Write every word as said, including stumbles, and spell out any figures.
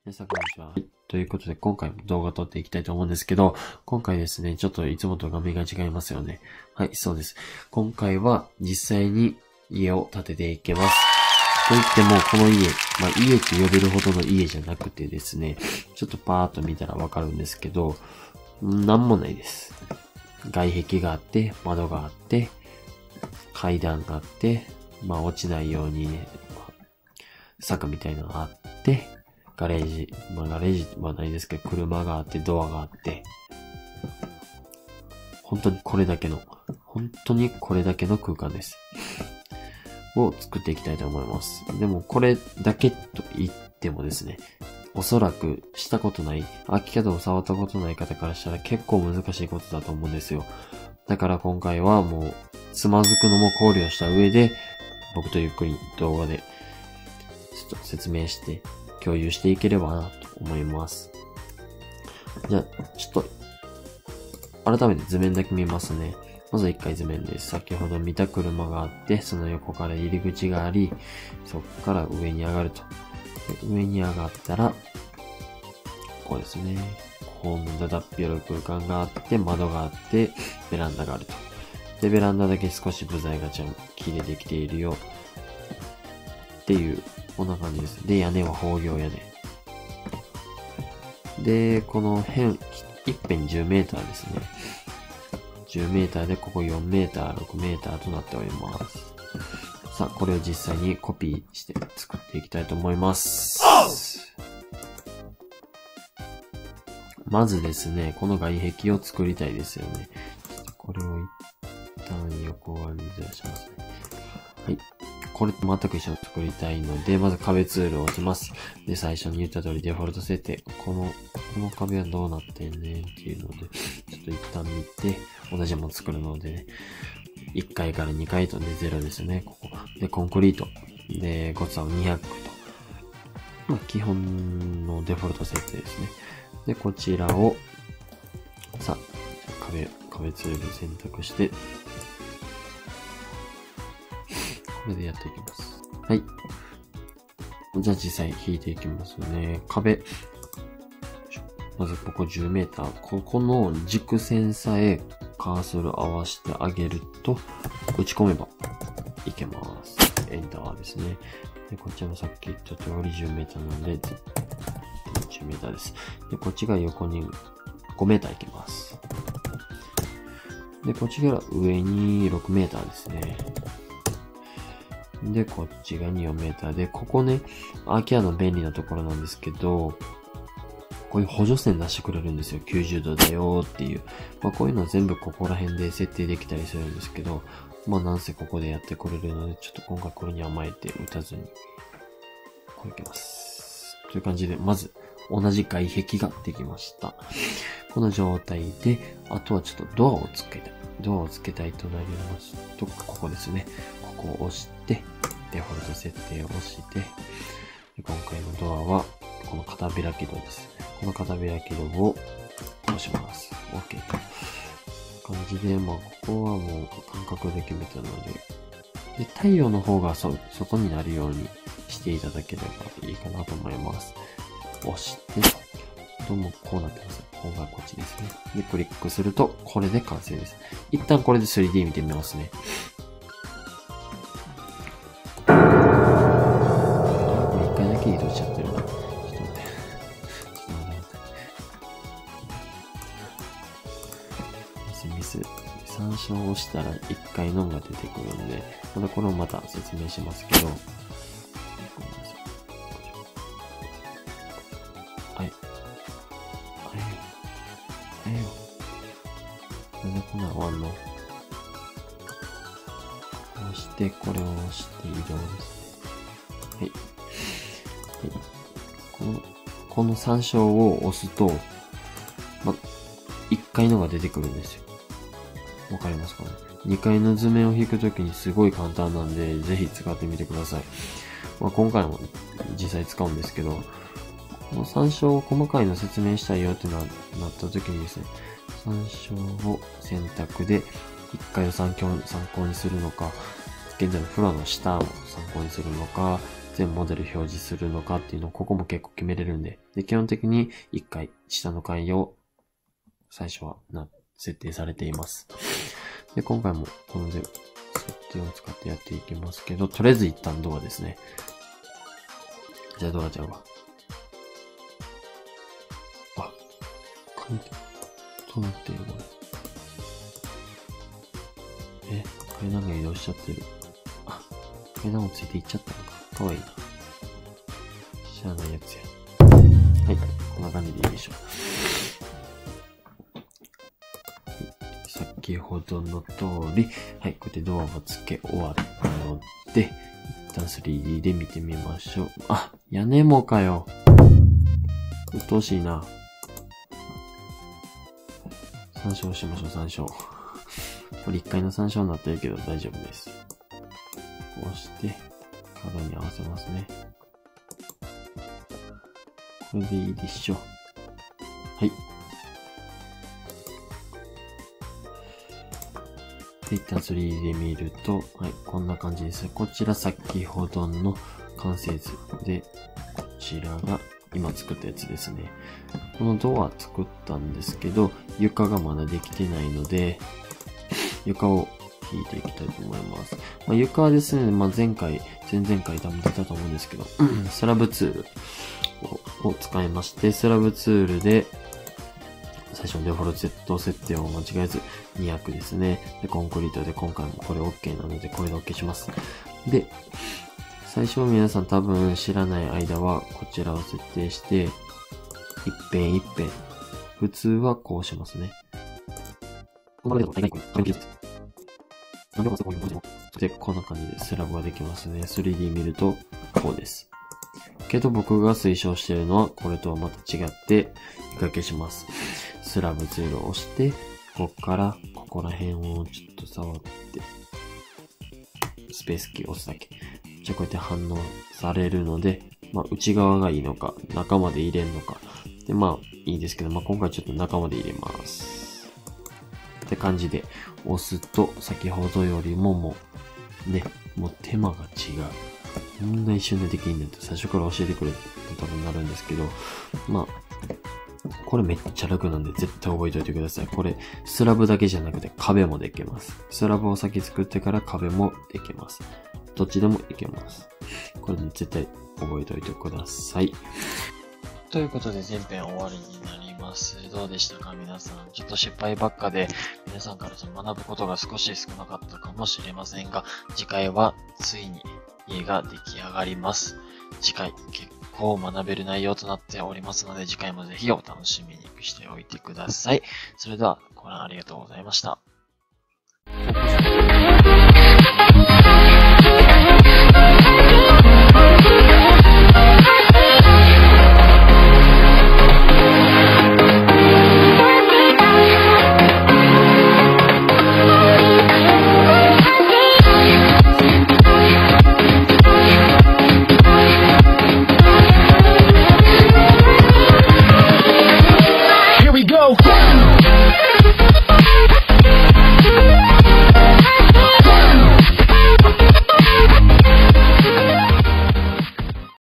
皆さんこんにちは。はい、ということで今回も動画撮っていきたいと思うんですけど、今回ですね、ちょっといつもと画面が違いますよね。はい、そうです。今回は実際に家を建てていけます。といっても、この家、まあ家と呼べるほどの家じゃなくてですね、ちょっとパーッと見たらわかるんですけど、なんもないです。外壁があって、窓があって、階段があって、まあ落ちないように、ね、まあ、柵みたいなのがあって、ガレージ、まあガレージはないですけど、車があって、ドアがあって、本当にこれだけの、本当にこれだけの空間です。を作っていきたいと思います。でもこれだけと言ってもですね、おそらくしたことない、空き家を触ったことない方からしたら結構難しいことだと思うんですよ。だから今回はもう、つまずくのも考慮した上で、僕とゆっくり動画でちょっと説明して共有していければなと思います。じゃあ、ちょっと、改めて図面だけ見ますね。まず一回図面です。先ほど見た車があって、その横から入り口があり、そこから上に上がると。上に上がったら、こうですね。こんなだだっ広い空間があって、窓があって、ベランダがあると。で、ベランダだけ少し部材がちゃん木でできているよ。っていう、こんな感じです。で、屋根は方形屋根。で、この辺、一辺じゅうメーターですね。じゅうメーターでここよんメーター、ろくメーターとなっております。さあ、これを実際にコピーして作っていきたいと思います。まずですね、この外壁を作りたいですよね。ちょっとこれを一旦横側にずらしますね。はい。これと全く一緒に作りたいので、まず壁ツールを押します。で、最初に言った通りデフォルト設定。この、この壁はどうなってんねんっていうので、ちょっと一旦見て、同じもの作るので、ね、いっかいからにかいとでゼロですね、ここ。で、コンクリート。で、誤差をにひゃくと。まあ、基本のデフォルト設定ですね。で、こちらを、さあ、壁、壁ツール選択して、これでやっていきます。はい。じゃあ実際引いていきますね。壁。まずここじゅうメーター。ここの軸線さえカーソル合わせてあげると、打ち込めばいけます。エンターですね。で、こっちもさっき言った通りじゅうメーターなので、じゅうメーターです。で、こっちが横にごメーターいきます。で、こっちが上にろくメーターですね。で、こっちがよんメーターで、ここね、アーキアの便利なところなんですけど、こういう補助線出してくれるんですよ。きゅうじゅうどだよっていう。まあこういうのは全部ここら辺で設定できたりするんですけど、まあなんせここでやってくれるので、ちょっと今回これに甘えて打たずに、こういきます。という感じで、まず同じ外壁ができました。この状態で、あとはちょっとドアをつけたい。ドアをつけたいとなりますと、ここですね。ここを押して、デフォルト設定を押して、今回のドアは、この片開き戸です。この片開き戸を押します。OK と。感じで、まあ、ここはもう感覚で決めたので、で、太陽の方がそ外になるようにしていただければいいかなと思います。押して、どうもこうなってます。ここがこっちですね。で、クリックすると、これで完成です。一旦これで スリーディー 見てみますね。参照を押したらいっかいのが出てくるんで、またこれをまた説明しますけど、はい。はいよ。はいよ。なんでこんなの終わんの？押して、これを押して移動ですね。はい。はい。この、この参照を押すと、ま、いっかいのが出てくるんですよ。わかりますかね？ に 階の図面を引くときにすごい簡単なんで、ぜひ使ってみてください。まあ、今回も実際使うんですけど、この参照を細かいの説明したいよってな、なったときにですね、参照を選択でいっかいを参考、参考にするのか、現在のフロアの下を参考にするのか、 全モデル表示するのかっていうのをここも結構決めれるんで、で、基本的にいっかい下の階を最初はな、設定されています。で、今回もこの設定を使ってやっていきますけど、とりあえず一旦ドアですね。じゃあドアちゃうわ。あ、書いて、どうなってるの？え、階段が移動しちゃってる。あ、階段もついていっちゃったのか。かわいいな。しゃあないやつや。はい、こんな感じでいいでしょう。先ほどの通り、はい、こうやってドアを付け終わったので、一旦 スリーディー で見てみましょう。あ、屋根もかよ。うっとうしいな。参照しましょう、参照。これいっかいの参照になってるけど大丈夫です。こうして、角に合わせますね。これでいいでしょう。はい。で、一旦 スリーディー で見ると、はい、こんな感じです。こちら先ほどの完成図で、こちらが今作ったやつですね。このドア作ったんですけど、床がまだできてないので、床を引いていきたいと思います。まあ、床はですね、まあ、前回、前々回多分出たと思うんですけど、スラブツールを, を使いまして、スラブツールで、最初のデフォルト設定を間違えずにひゃくですね。で、コンクリートで今回もこれ OK なので、これで OK します。で、最初皆さん多分知らない間は、こちらを設定して、一辺一辺。普通はこうしますね。この場でもこれです。なんでもそこに文字も。で、こんな感じでスラブができますね。スリーディー 見ると、こうです。けど僕が推奨しているのは、これとはまた違って、いかけします。スラブツールを押して、ここから、ここら辺をちょっと触って、スペースキーを押すだけ。じゃあこうやって反応されるので、まあ内側がいいのか、中まで入れるのか。で、まあいいですけど、まあ今回ちょっと中まで入れます。って感じで押すと、先ほどよりももう、ね、もう手間が違う。こんな一瞬でできんねんって最初から教えてくれって多分なるんですけど、まあ、これめっちゃ楽なんで絶対覚えておいてください。これ、スラブだけじゃなくて壁もできます。スラブを先作ってから壁もできます。どっちでもいけます。これで絶対覚えておいてください。ということで前編終わりになります。どうでしたか皆さん。ちょっと失敗ばっかで皆さんからその学ぶことが少し少なかったかもしれませんが、次回はついに家が出来上がります。次回結構学べる内容となっておりますので、次回もぜひお楽しみにしておいてください。それではご覧ありがとうございました。